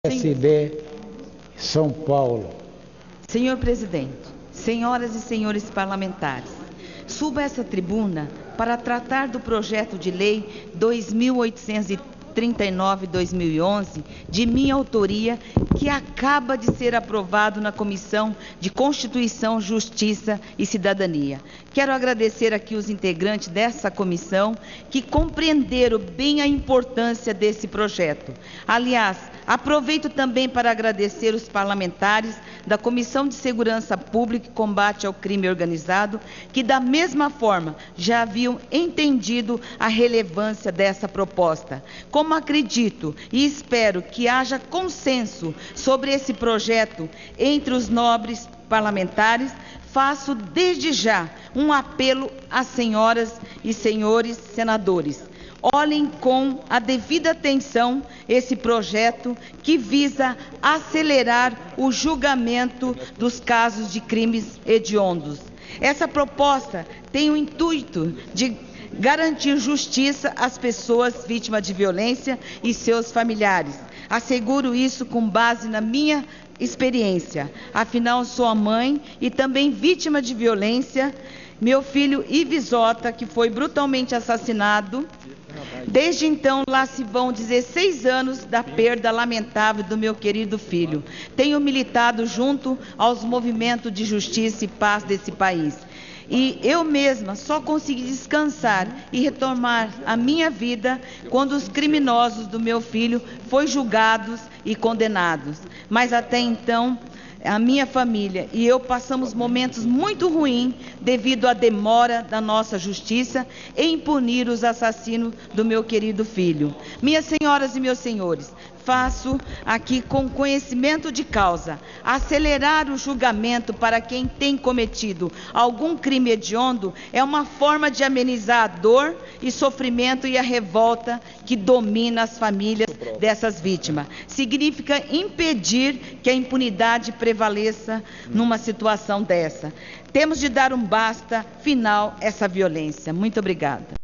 PSB, São Paulo. Senhor presidente, senhoras e senhores parlamentares, subo a essa tribuna para tratar do projeto de lei 2839/2011, de minha autoria, que acaba de ser aprovado na Comissão de Constituição, Justiça e Cidadania. Quero agradecer aqui os integrantes dessa comissão que compreenderam bem a importância desse projeto. Aliás, aproveito também para agradecer os parlamentares da Comissão de Segurança Pública e Combate ao Crime Organizado, que da mesma forma já haviam entendido a relevância dessa proposta. Como acredito e espero que haja consenso sobre esse projeto entre os nobres parlamentares, faço desde já um apelo às senhoras e senhores senadores. Olhem com a devida atenção esse projeto que visa acelerar o julgamento dos casos de crimes hediondos. Essa proposta tem o intuito de garantir justiça às pessoas vítimas de violência e seus familiares. Asseguro isso com base na minha experiência. Afinal, sou a mãe e também vítima de violência. Meu filho Ivisota, que foi brutalmente assassinado. Desde então, lá se vão 16 anos da perda lamentável do meu querido filho. Tenho militado junto aos movimentos de justiça e paz desse país. E eu mesma só consegui descansar e retomar a minha vida quando os criminosos do meu filho foram julgados e condenados. Mas até então, a minha família e eu passamos momentos muito ruins devido à demora da nossa justiça em punir os assassinos do meu querido filho. Minhas senhoras e meus senhores, faço aqui com conhecimento de causa, acelerar o julgamento para quem tem cometido algum crime hediondo é uma forma de amenizar a dor e sofrimento e a revolta que domina as famílias dessas vítimas. Significa impedir que a impunidade prevaleça numa situação dessa. Temos de dar um basta final a essa violência. Muito obrigada.